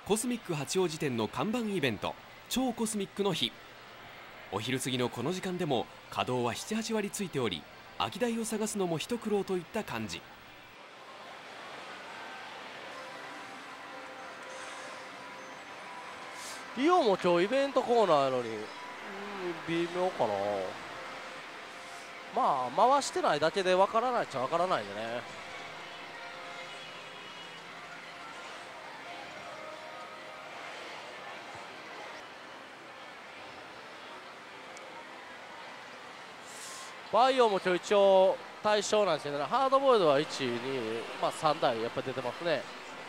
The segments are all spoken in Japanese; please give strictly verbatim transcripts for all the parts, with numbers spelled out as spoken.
コスミック八王子店の看板イベント、超コスミックの日。お昼過ぎのこの時間でも稼働はななはち割ついており、空き台を探すのも一苦労といった感じ。 イオンも今日イベントコーナーやのに、うん、微妙かな。まあ回してないだけでわからないっちゃわからないんでね。バイオも今日一応対象なんですけどね、ハードボイルドはいち、に、まあさんだいやっぱり出てますね。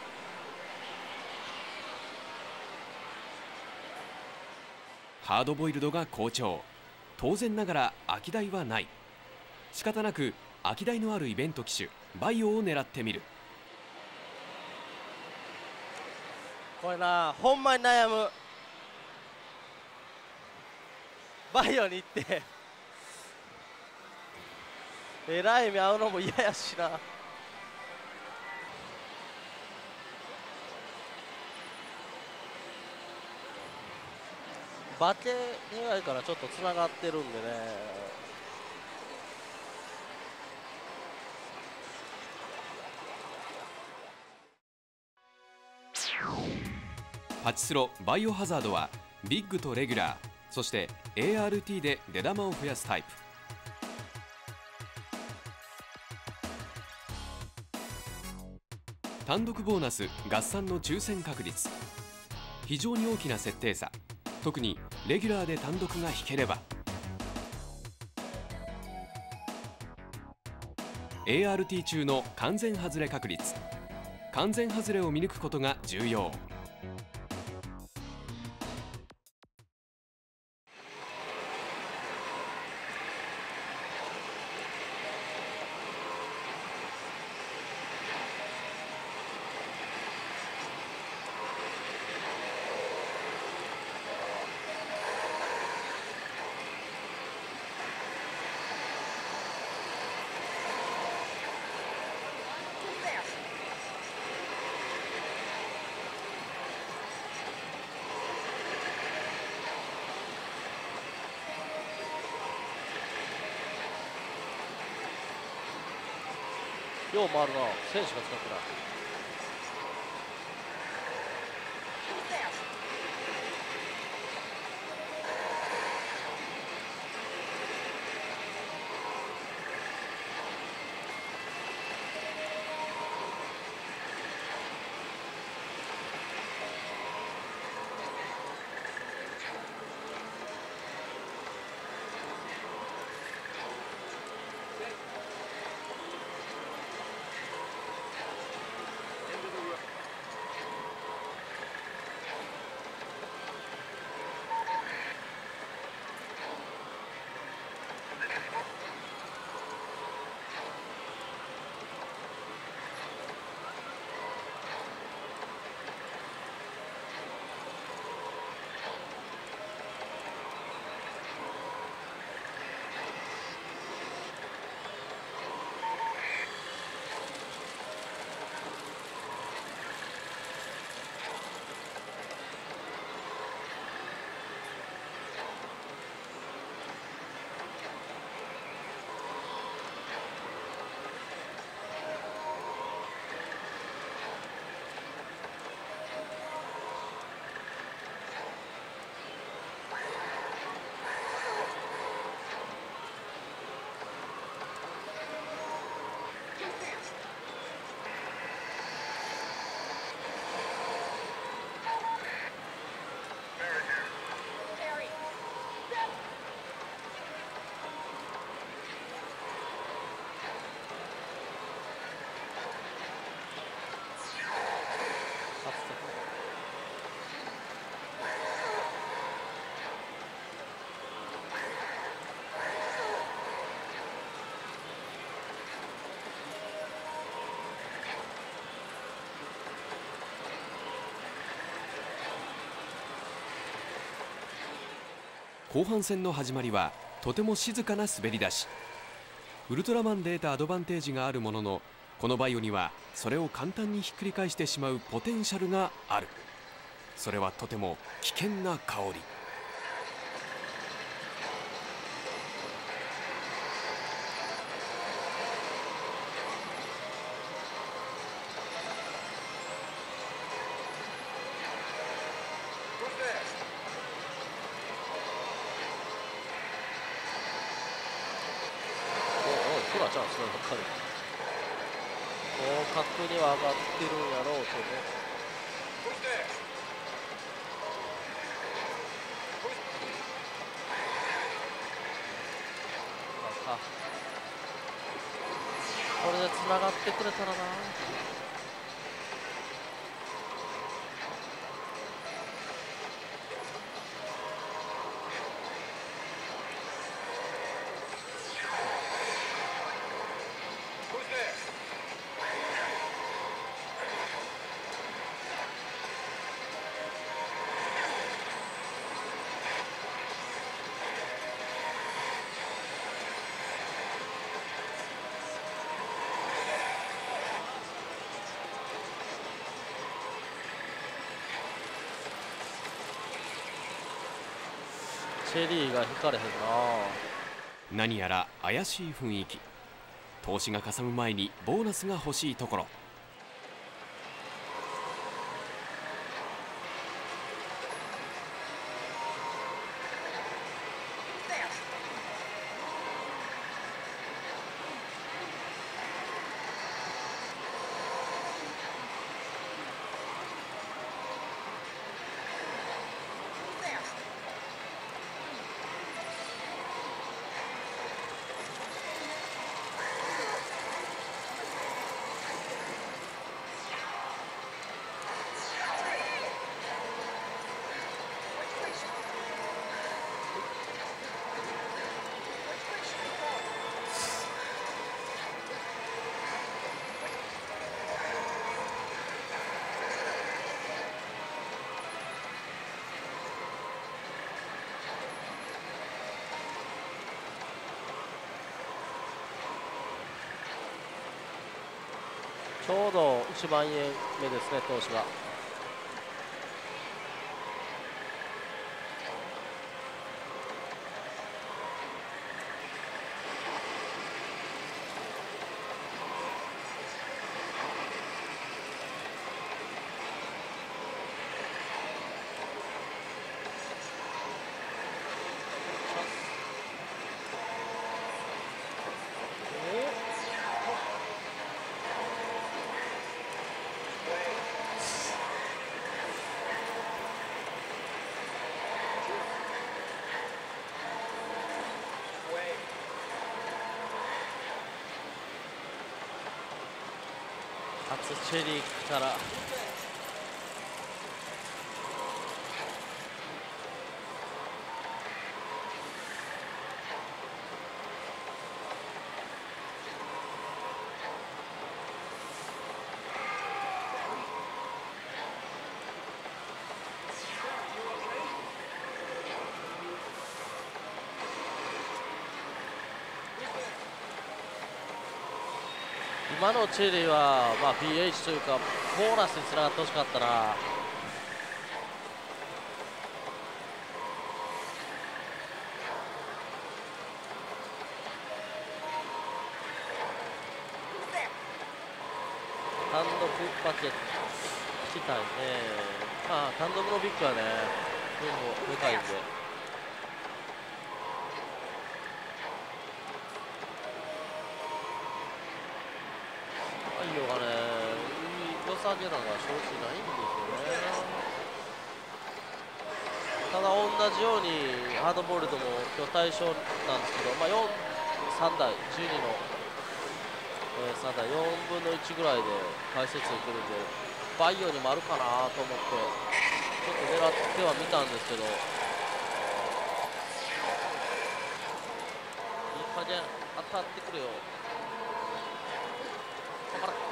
ハードボイルドが好調。当然ながら空き台はない。仕方なく空き台のあるイベント機種バイオを狙ってみる。 これな、ほんまに悩む。バイオに行ってえらい目合うのも嫌やしな。バケ苦いからちょっとつながってるんでね。 パチスロバイオハザードはビッグとレギュラー、そして エーアールティー で出玉を増やすタイプ。単独ボーナス合算の抽選確率、非常に大きな設定差。特にレギュラーで単独が引ければ エーアールティー 中の完全外れ確率、完全外れを見抜くことが重要。 よう回るな、選手が使ってない。 後半戦の始まりはとても静かな滑り出し。ウルトラマンで得たアドバンテージがあるものの、このバイオにはそれを簡単にひっくり返してしまうポテンシャルがある。 それはとても危険な香り。 トラちゃん、そればっかり。合格には上がってるんやろうとね。あ、これでつながってくれたらな。チェリーが引かれへんな。 何やら怪しい雰囲気。投資がかさむ前にボーナスが欲しいところ。ちょうどいちまんえんめですね、投資が。初チェリーから今のチェリーは、まあ、ピーエイチ というかボーナスにつながってほしかったな。単独パケットしたいね。まあ単独のビッグはね分もでかいんで。太陽がね、良さげなのは正直ないんですよね。ただ同じようにハードボールドも今日対象なんですけど、まあ、よん、さんだい、じゅうにの、えー、さんだい、よんぶんのいちぐらいで解説いけるんで、バイオにもあるかなと思って、ちょっと狙ってはみたんですけど、いい加減当たってくれよ。頑張れ。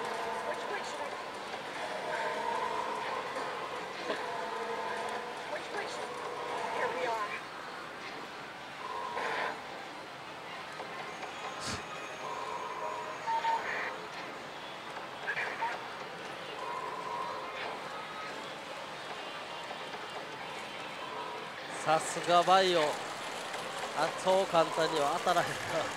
さすがバイオ、あそう簡単には当たらへんな。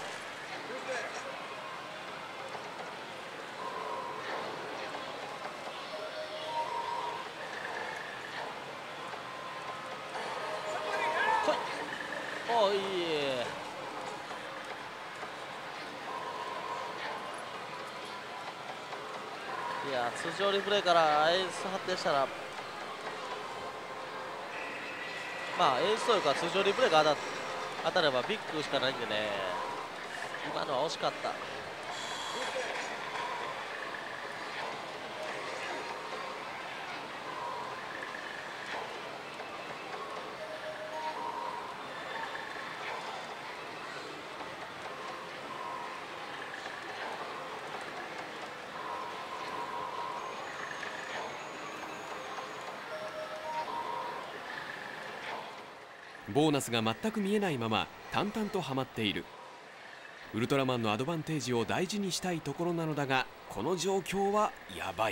おいい、いや通常リプレイからエース発展したら、まあエースというか通常リプレイが当た当たればビッグしかないんでね、今のは惜しかった。 ボーナスが全く見えないまま淡々とはまっている。ウルトラマンのアドバンテージを大事にしたいところなのだが、この状況はやばい。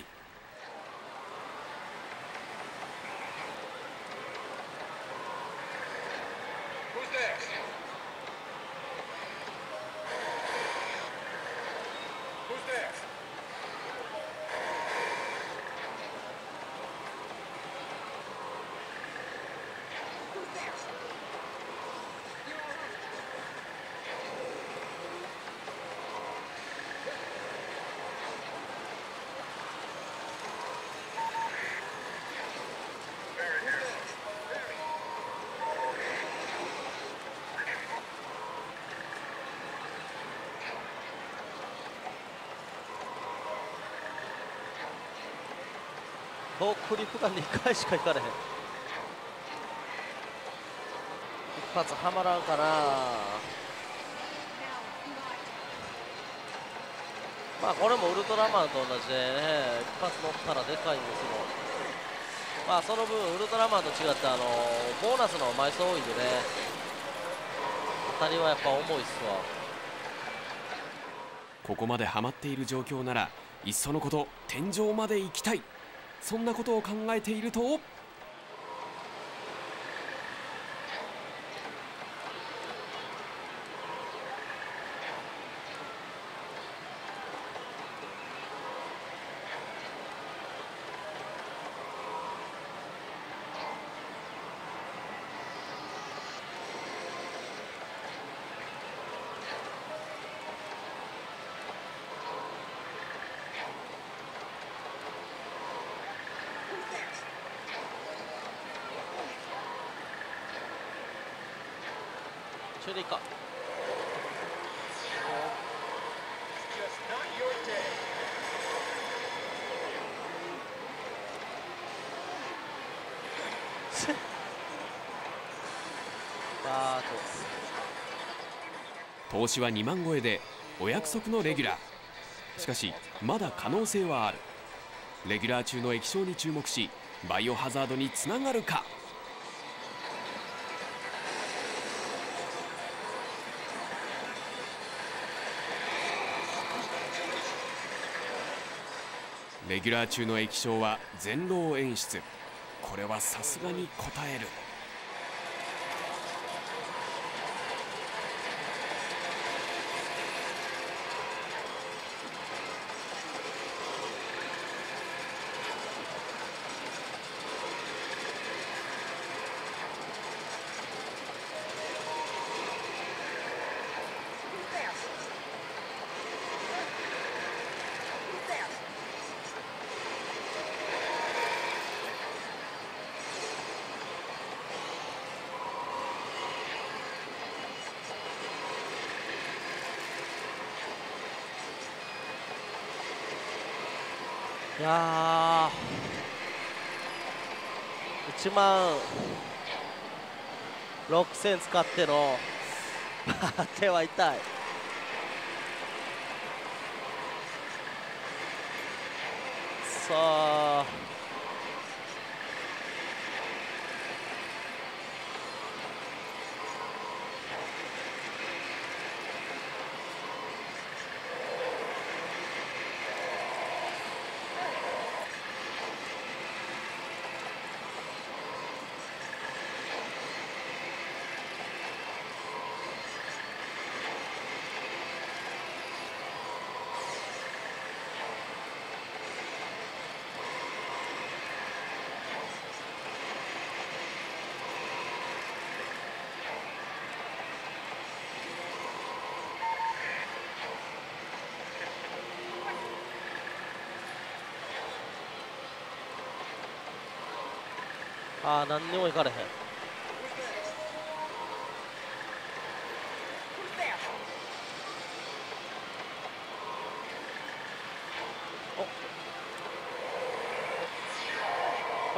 遠クリフがにかいしかいかれへん。一発はまらんかな。まあこれもウルトラマンと同じでね、一発乗ったらでかいんですよ。まあその分ウルトラマンと違ってあのボーナスの枚数多いんでね、当たりはやっぱ重いっすわ。ここまでハマっている状況ならいっそのこと天井まで行きたい、そんなことを考えていると、 中でいいか。あ投資はにまん超えでお約束のレギュラー。しかしまだ可能性はある。レギュラー中の液晶に注目し、バイオハザードにつながるか。レギュラー中の液晶は全漏演出。これはさすがに応える。 いやー、いちまんろくせん使っての手は痛い。さあああ、何にもいかれへん。おっ、ほい、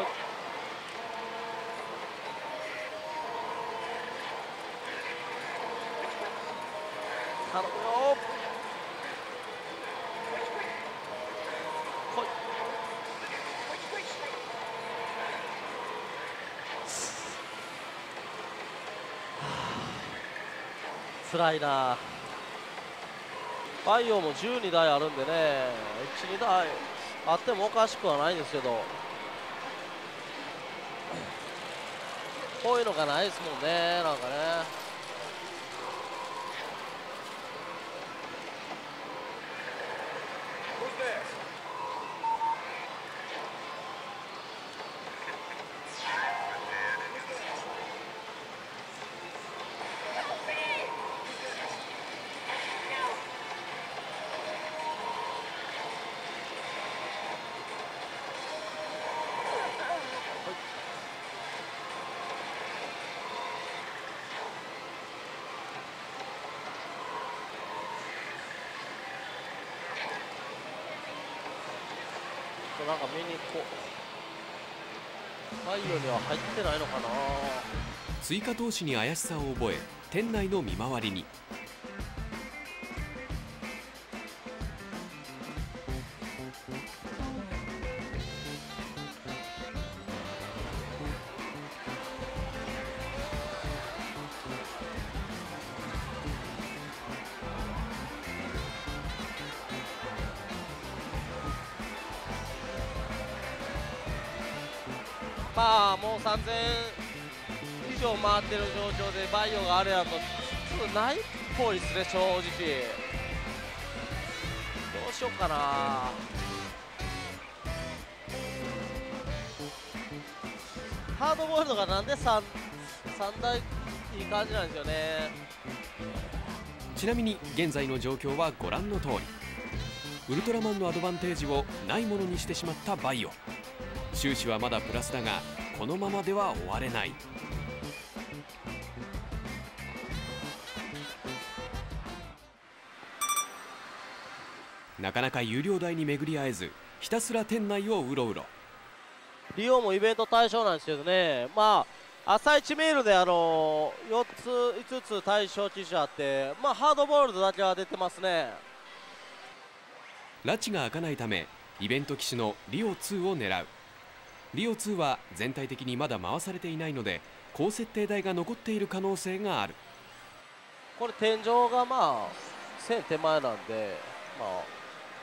頼むよー。ほい、つらいな。バイオもじゅうにだいあるんでね、いち、にだいあってもおかしくはないんですけど、こういうのがないですもんね、なんかね。なんか見に行こう。バイオには入ってないのかな。 追加投資に怪しさを覚え店内の見回りに。 まあもうさんぜん以上回ってる状況でバイオがあれやとちょっとないっぽいですね、正直。どうしようかな。ハードボイルドがなんで 3, 3台いい感じなんですよね。 ちなみに現在の状況はご覧の通り。ウルトラマンのアドバンテージをないものにしてしまったバイオ。収支はまだプラスだがこのままでは終われない。なかなか有料台に巡り合えずひたすら店内をうろうろ。 リオもイベント対象なんですけどね、まあ朝一メールであのよっついつつ対象機種あって、まあハードボールドだけは出てますね。 拉致が開かないためイベント機種のリオツーを狙う。リオツーは全体的にまだ回されていないので高設定台が残っている可能性がある。 これ天井がまあせん手前なんで、まあ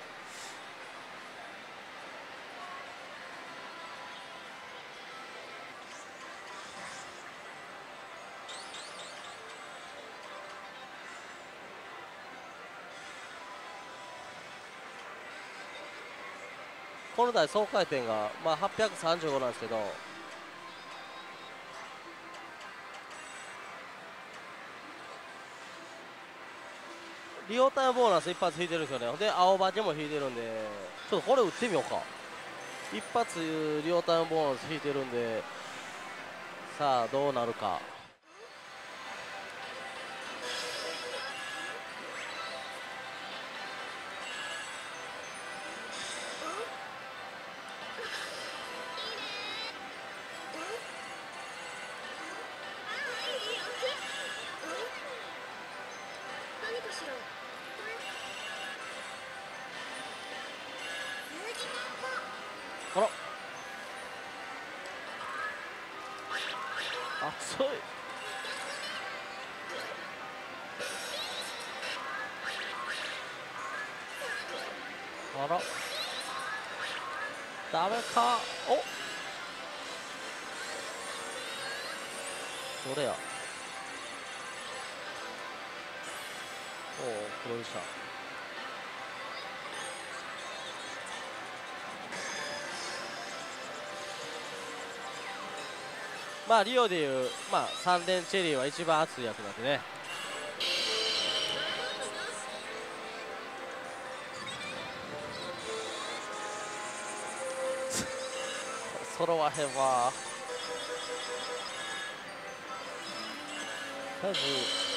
この台総回転が、まあ、はっぴゃくさんじゅうごなんですけど、リオタイムボーナス一発引いてるんですよね。で青化けも引いてるんで、ちょっとこれ打ってみようか。一発リオタイムボーナス引いてるんで、さあどうなるか。あら熱い。あらダメか。おどれや。おお黒でした。まあリオでいう、まあ、さん連チェリーは一番熱いやつなんでね。揃わへんわ。 りあえず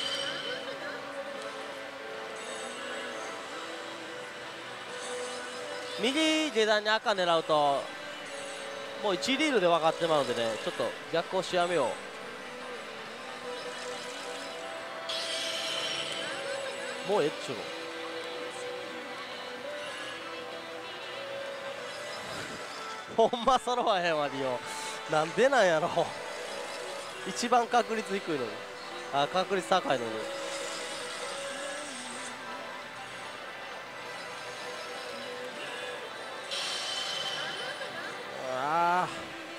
右下段に赤狙うともういちリードで分かってまうのでね、ちょっと逆押しやめよう。もうえっちゅうのほんま揃わへんわリオ、なんでなんやろ一番確率低いのに、あ確率高いのに。ああ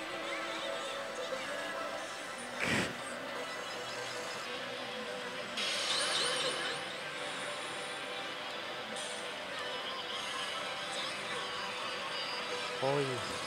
おい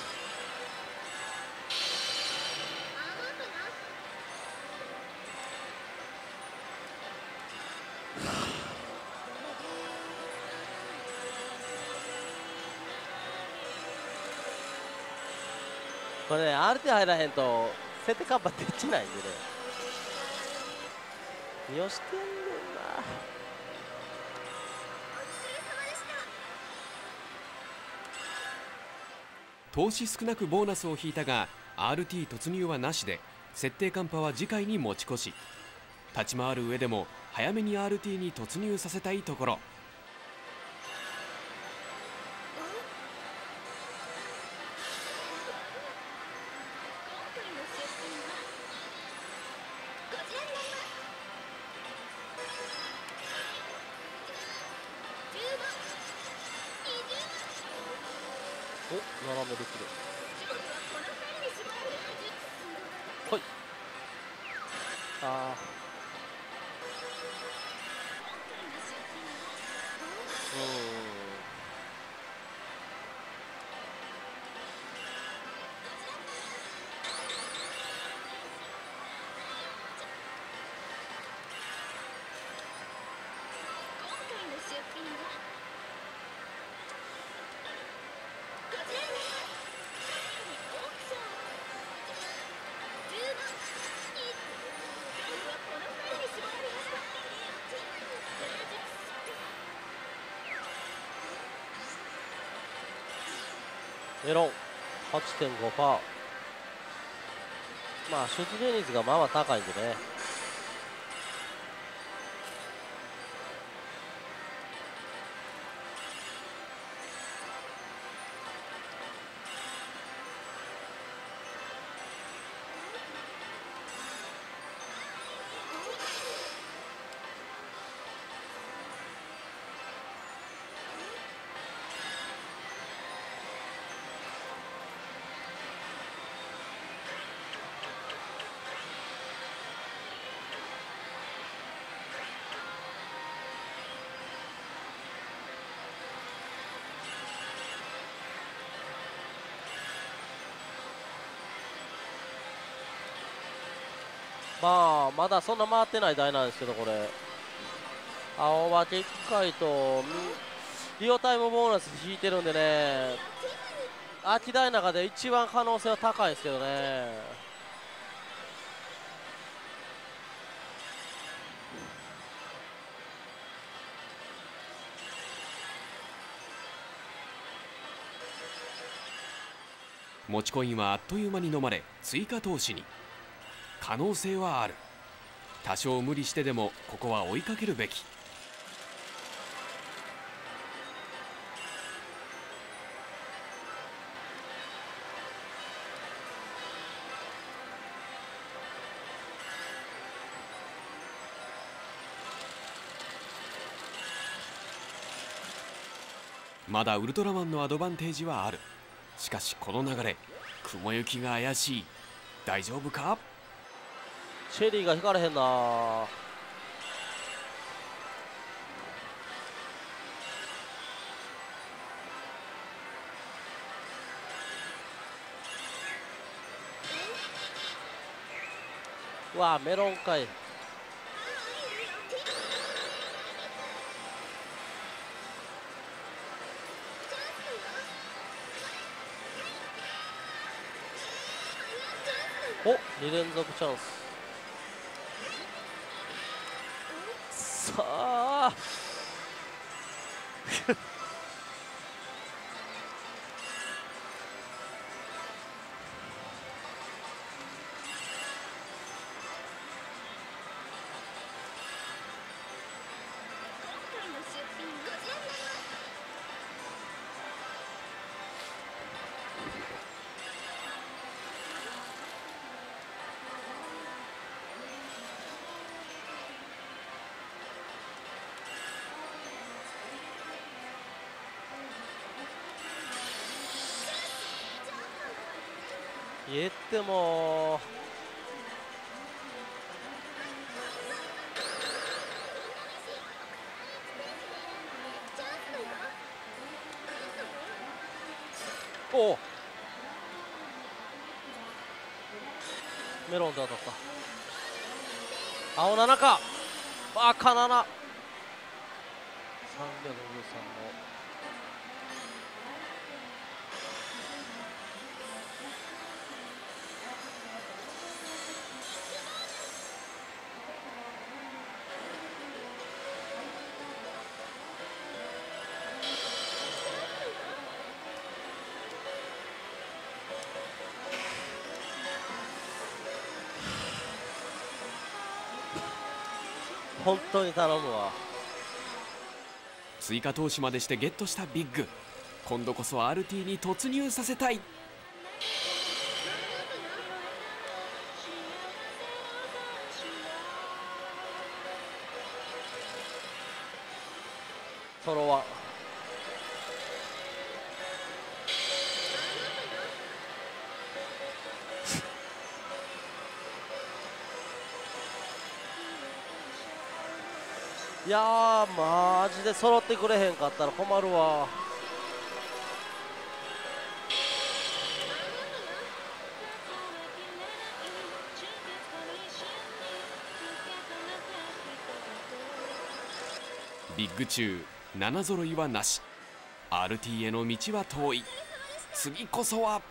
これね、アールティー 入らへんと設定カッパできないんでね、見よしてんねんな。 投資少なくボーナスを引いたが アールティー 突入はなしで、設定カンパは次回に持ち越し。立ち回る上でも早めに アールティー に突入させたいところ。 お斜めできる。ほい。ああうんメロン はちてんごパーセント。 まあ出現率がまあまあ高いんでね。まあまだそんな回ってない台なんですけど、これ青葉でっかいとリオタイムボーナス引いてるんでね、秋台の中で一番可能性は高いですけどね。 持ちコインはあっという間に飲まれ追加投資に。可能性はある。多少無理してでもここは追いかけるべき。まだウルトラマンのアドバンテージはある。しかしこの流れ、雲行きが怪しい。大丈夫か。 シェリーが引かれへんな。うわメロンかい。おに連続チャンス。 か言ってもおおメロンで当たった。青ななか赤ななさんびゃくごじゅうさんの本当に頼むわ。 追加投資までしてゲットしたビッグ。今度こそ アールティー に突入させたい。 ソロワンいやーマジで揃ってくれへんかったら困るわ。 ビッグ中なな揃いはなし。 アールティー への道は遠い。次こそは。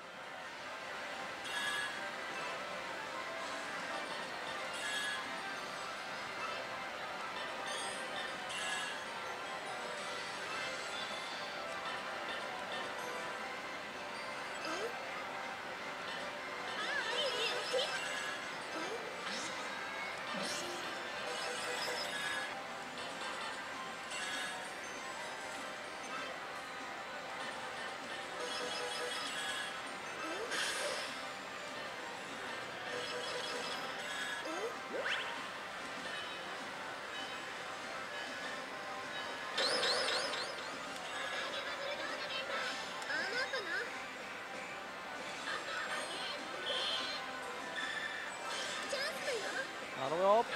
頼むよ。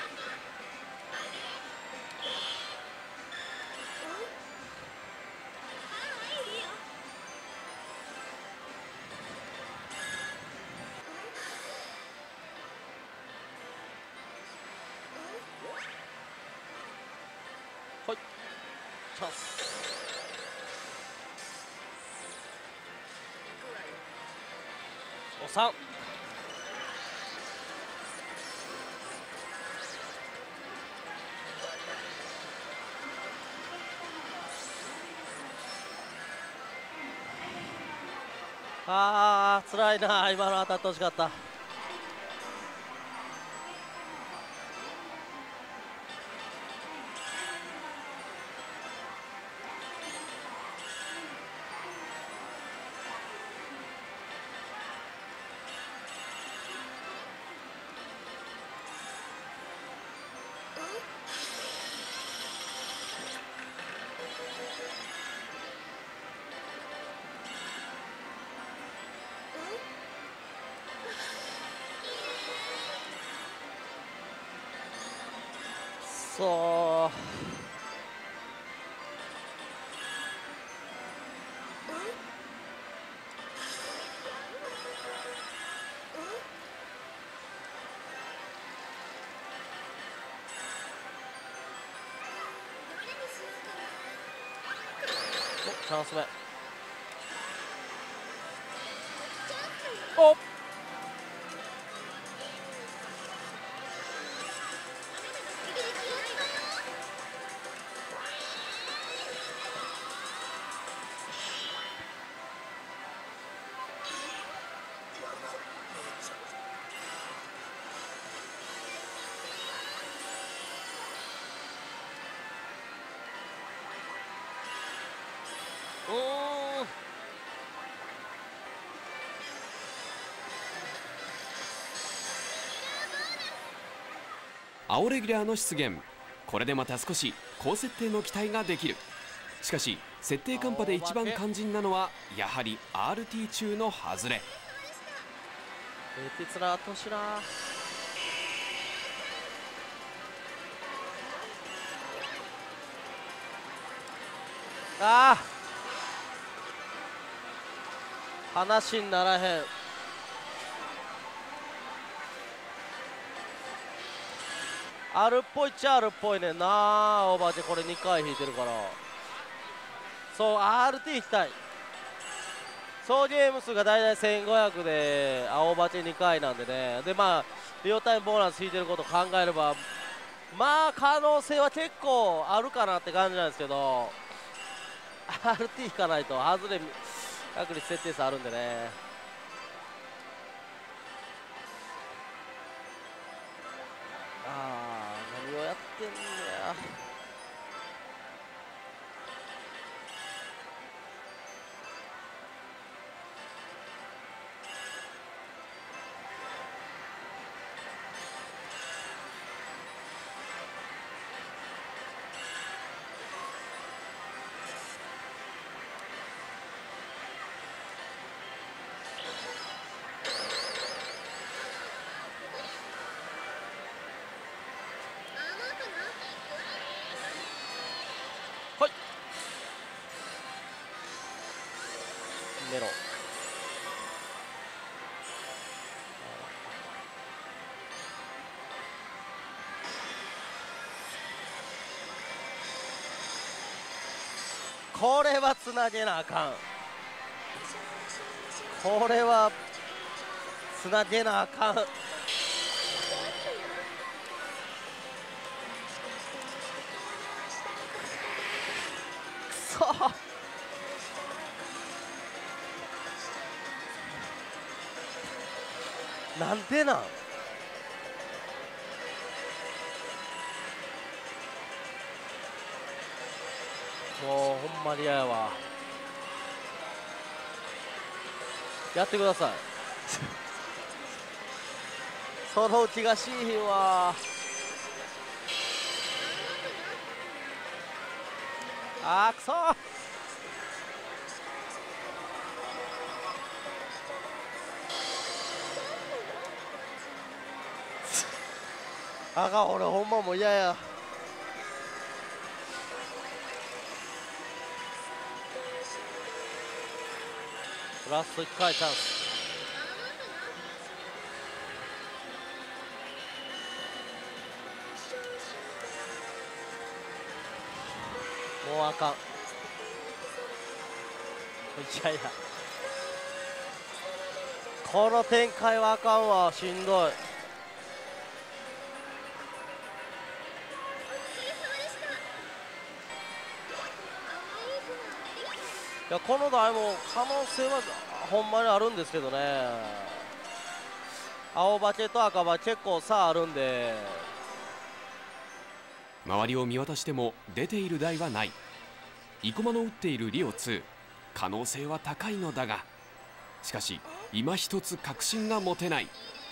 はいチャンス。おさんあーつらいな。今の当たってほしかった。そうおチャンス目。お青レギュラーの出現。これでまた少し高設定の期待ができる。しかし設定カンパで一番肝心なのはやはり アールティー 中の外れ。 ええ手つながってほしいな。ああ話にならへん。あるっぽいっちゃあるっぽいねんな。オーバーでこれにかい引いてるから。そう アールティー 引きたい。総ゲーム数がだいたいせんごひゃくで青バチにかいなんでね。でまあリオタイムボーナス引いてることを考えればまあ可能性は結構あるかなって感じなんですけど、 アールティー 引かないと外れ確率設定差あるんでね。ああ何をやってんねや。はいメロン。これはつなげなあかん。これはつなげなあかん。くそなんでなん。もうほんまに嫌やわ。やってくださいそのうちがしいひんわ。あーくそー。あかん俺ほんまもう嫌や。ラストいっかいチャンス。もうあかん。いやいやこの展開はあかんわ。しんどい。いやこの台も可能性はほんまにあるんですけどね。青バチェと赤バチ結構差あるんで。 周りを見渡しても出ている台はない。生駒の打っているリオツー、可能性は高いのだが、しかし今一つ確信が持てない。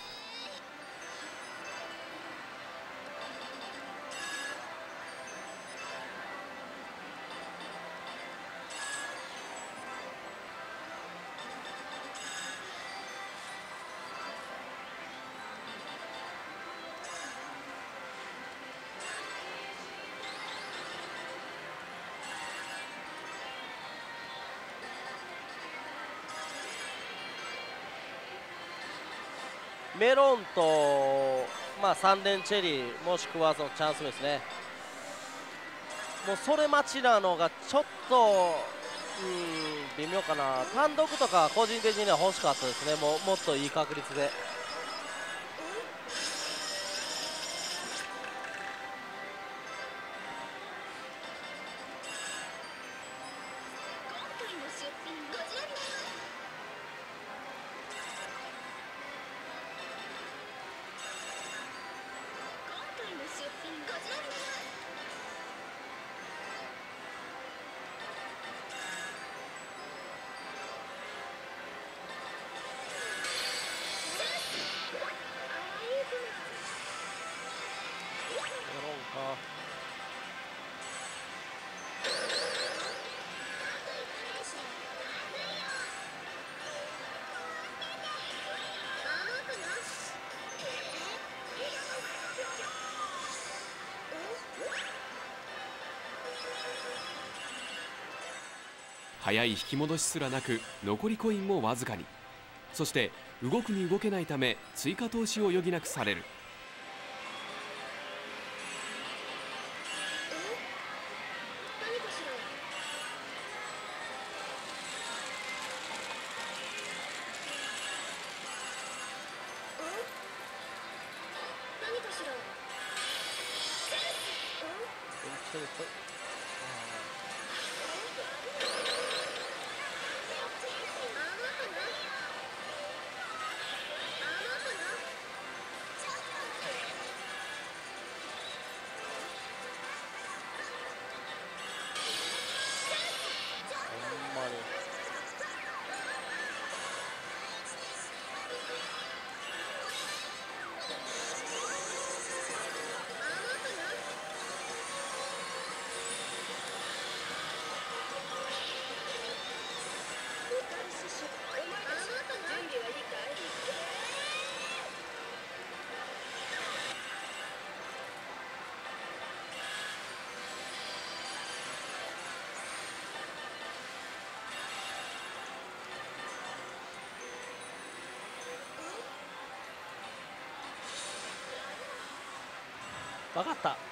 メロンと、まあ、サンデンチェリーもしくはそのチャンスですね。もうそれ待ちなのがちょっとうん微妙かな。単独とか個人的には欲しかったですね。もうもっといい確率で。 早い引き戻しすらなく残りコインもわずかに。そして動くに動けないため追加投資を余儀なくされる。 分かった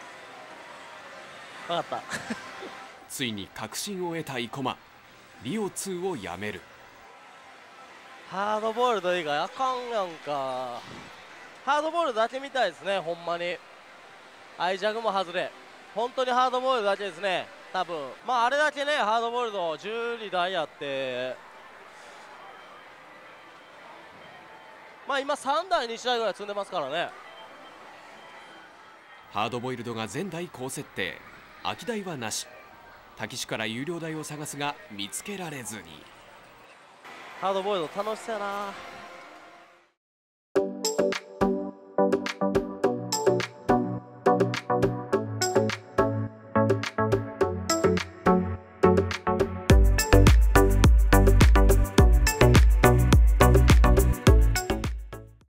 分かったついに確信を得た生駒、リオツーをやめる。 ハードボイルド以外あかんやんか。ハードボイルドだけみたいですね、ほんまに。アイジャグも外れ、本当にハードボイルドだけですね、多分。まああれだけね、ハードボイルドじゅうにだいあって、まあ今さんだいに試合ぐらい積んでますからね。 ハードボイルドが前代高設定、空き台はなし。滝主から有料台を探すが見つけられずに。 ハードボイルド楽しそうやな。 you